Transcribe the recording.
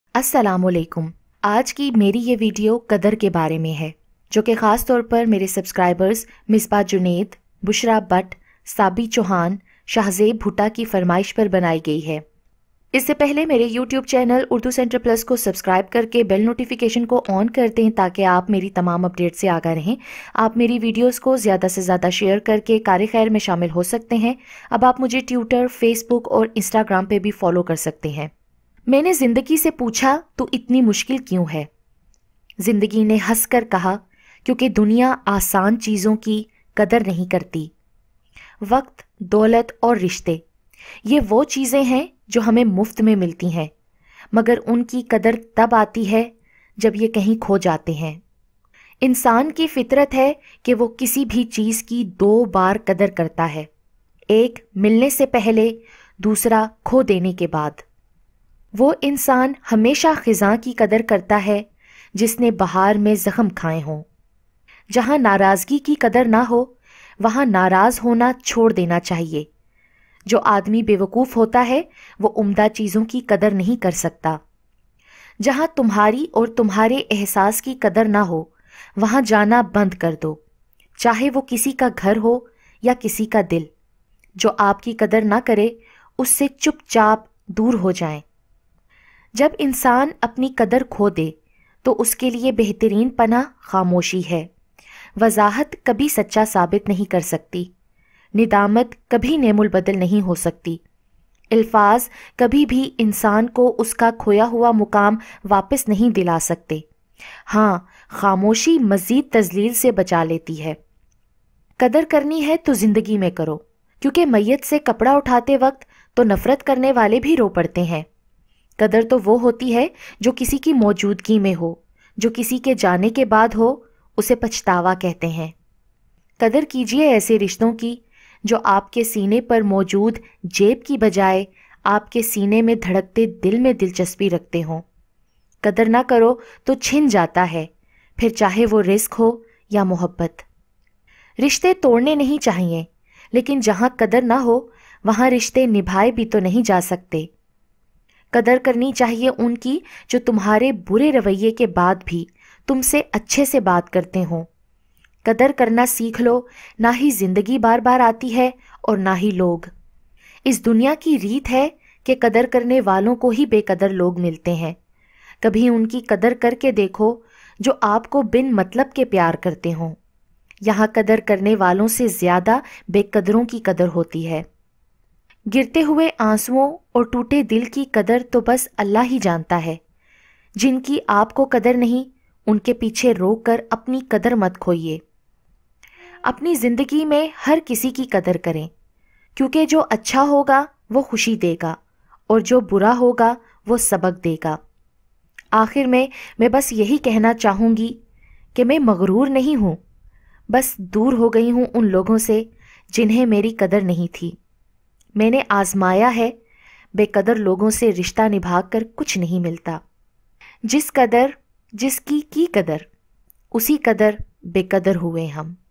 अस्सलाम वालेकुम। आज की मेरी ये वीडियो कदर के बारे में है, जो कि ख़ास तौर पर मेरे सब्सक्राइबर्स मिसबा जुनेद, बुशरा बट, साबी चौहान, शाहजेब भुट्टा की फरमाइश पर बनाई गई है। इससे पहले मेरे YouTube channel Urdu centre plus को सब्सक्राइब करके बेल नोटिफिकेशन को ऑन कर दें ताकि आप मेरी तमाम अपडेट से आगाह रहें। आप मेरी वीडियोस को ज़्यादा से ज़्यादा शेयर करके कार खैर में शामिल हो सकते हैं। अब आप मुझे ट्विटर, फेसबुक और इंस्टाग्राम पे भी फॉलो कर सकते हैं। मैंने जिंदगी से पूछा तो इतनी मुश्किल क्यों है? जिंदगी ने हंसकर कहा, क्योंकि दुनिया आसान चीज़ों की कदर नहीं करती। वक्त, दौलत और रिश्ते, ये वो चीज़ें हैं जो हमें मुफ्त में मिलती हैं, मगर उनकी कदर तब आती है जब ये कहीं खो जाते हैं। इंसान की फितरत है कि वो किसी भी चीज़ की दो बार कदर करता है, एक मिलने से पहले, दूसरा खो देने के बाद। वो इंसान हमेशा खिज़ां की कदर करता है जिसने बहार में ज़ख्म खाए हों। जहाँ नाराज़गी की कदर ना हो वहाँ नाराज़ होना छोड़ देना चाहिए। जो आदमी बेवकूफ़ होता है वो उम्दा चीज़ों की कदर नहीं कर सकता। जहाँ तुम्हारी और तुम्हारे एहसास की कदर ना हो वहाँ जाना बंद कर दो, चाहे वो किसी का घर हो या किसी का दिल। जो आपकी कदर ना करे उससे चुपचाप दूर हो जाएं। जब इंसान अपनी कदर खो दे तो उसके लिए बेहतरीन पनाह खामोशी है। वजाहत कभी सच्चा साबित नहीं कर सकती, निदामत कभी नेमुल बदल नहीं हो सकती, अल्फाज कभी भी इंसान को उसका खोया हुआ मुकाम वापस नहीं दिला सकते। हाँ, खामोशी मज़ीद तजलील से बचा लेती है। कदर करनी है तो ज़िंदगी में करो, क्योंकि मैयत से कपड़ा उठाते वक्त तो नफ़रत करने वाले भी रो पड़ते हैं। कदर तो वो होती है जो किसी की मौजूदगी में हो, जो किसी के जाने के बाद हो, उसे पछतावा कहते हैं। कदर कीजिए ऐसे रिश्तों की जो आपके सीने पर मौजूद जेब की बजाय आपके सीने में धड़कते दिल में दिलचस्पी रखते हों। कदर ना करो तो छिन जाता है, फिर चाहे वो रिस्क हो या मोहब्बत। रिश्ते तोड़ने नहीं चाहिए, लेकिन जहाँ कदर ना हो वहाँ रिश्ते निभाए भी तो नहीं जा सकते। कदर करनी चाहिए उनकी जो तुम्हारे बुरे रवैये के बाद भी तुमसे अच्छे से बात करते हों। कदर करना सीख लो, ना ही जिंदगी बार बार आती है और ना ही लोग। इस दुनिया की रीत है कि कदर करने वालों को ही बेकदर लोग मिलते हैं। कभी उनकी कदर करके देखो जो आपको बिन मतलब के प्यार करते हों। यहाँ कदर करने वालों से ज्यादा बेकदरों की कदर होती है। गिरते हुए आंसुओं और टूटे दिल की कदर तो बस अल्लाह ही जानता है। जिनकी आपको कदर नहीं, उनके पीछे रोक कर अपनी कदर मत खोइए। अपनी जिंदगी में हर किसी की कदर करें, क्योंकि जो अच्छा होगा वो खुशी देगा और जो बुरा होगा वो सबक देगा। आखिर में मैं बस यही कहना चाहूँगी कि मैं मगरूर नहीं हूँ, बस दूर हो गई हूँ उन लोगों से जिन्हें मेरी कदर नहीं थी। मैंने आजमाया है, बेकदर लोगों से रिश्ता निभाकर कुछ नहीं मिलता। जिस कदर जिसकी की कदर, उसी कदर बेकदर हुए हम।